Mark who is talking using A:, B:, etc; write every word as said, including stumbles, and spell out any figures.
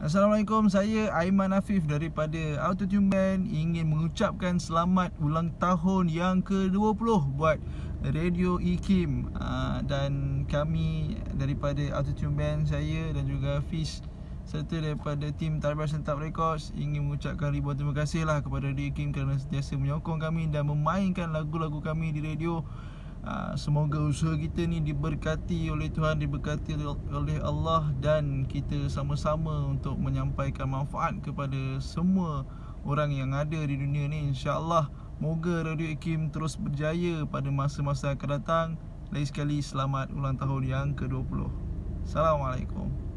A: Assalamualaikum, saya Aiman Afif daripada Autotune Band ingin mengucapkan selamat ulang tahun yang ke dua puluh buat Radio Ikim. uh, Dan kami daripada Autotune Band, saya dan juga Fish serta daripada tim Tarbiyah Sentap Records ingin mengucapkan ribuan terima kasih lah kepada Radio Ikim kerana sentiasa menyokong kami dan memainkan lagu-lagu kami di radio. Uh, semoga usaha kita ni diberkati oleh Tuhan, diberkati oleh Allah, dan kita sama-sama untuk menyampaikan manfaat kepada semua orang yang ada di dunia ni, insya-Allah. Moga Radio Ikim terus berjaya pada masa-masa akan datang. Lagi sekali selamat ulang tahun yang ke dua puluh. Assalamualaikum.